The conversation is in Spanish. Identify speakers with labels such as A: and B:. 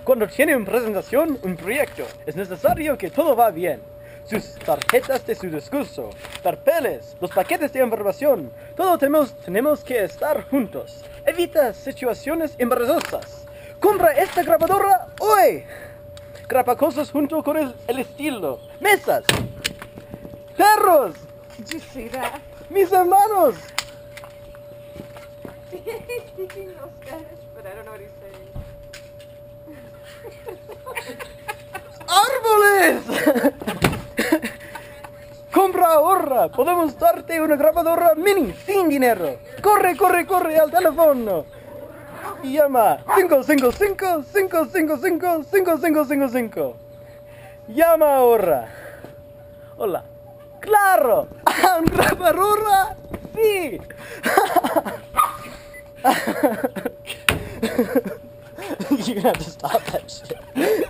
A: Cuando tiene una presentación, un proyecto, es necesario que todo va bien. Sus tarjetas de su discurso, papeles, los paquetes de información, todo tenemos que estar juntos. Evita situaciones embarazosas. Compra esta grabadora hoy. Graba cosas junto con el estilo. Mesas. Perros.
B: Did you see that?
A: Mis hermanos.
B: He's speaking no Spanish, but I don't know what he's saying.
A: ¡Árboles! Compra ahora. Podemos darte una grabadora mini sin dinero. Corre, corre, corre al teléfono. Y llama 555-555-5555. Llama ahora. Hola. ¡Claro! ¿Una grabadora? ¡Sí! You're gonna have to stop that shit.